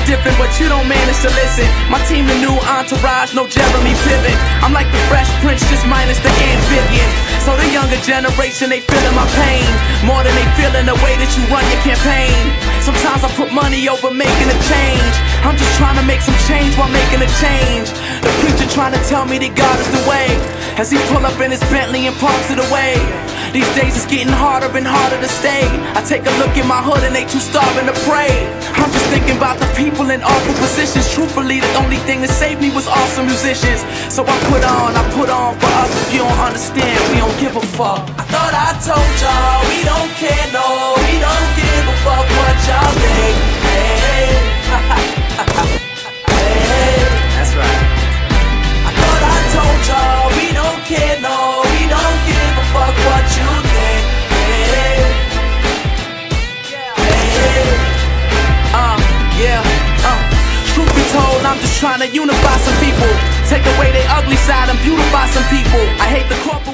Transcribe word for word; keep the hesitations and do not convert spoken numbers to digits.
different, but you don't manage to listen. My team the new entourage, no Jeremy Piven. I'm like the Fresh Prince, just minus the amphibian. So the younger generation, they feeling my pain more than they feeling the way that you run your campaign. Sometimes I put money over making a change. I'm just trying to make some change while making a change. The preacher trying to tell me that God is the way, as he pull up in his Bentley and parks it away. These days it's getting harder and harder to stay. I take a look in my hood and they too starving to pray. I'm just thinking about the people in awful positions. Truthfully, the only thing that saved me was awesome musicians. So I put on, I put on for us. If you don't understand, we don't give a fuck. I thought I told y'all, we don't care, no, we don't give a fuck what y'all think. Hey, hey, that's right. I thought I told y'all, we don't care, no, we don't give a fuck what you think. Hey, hey, uh, yeah, uh. Truth be told, I'm just trying to unify some people, take away their ugly side and beautify some people. I hate the corporate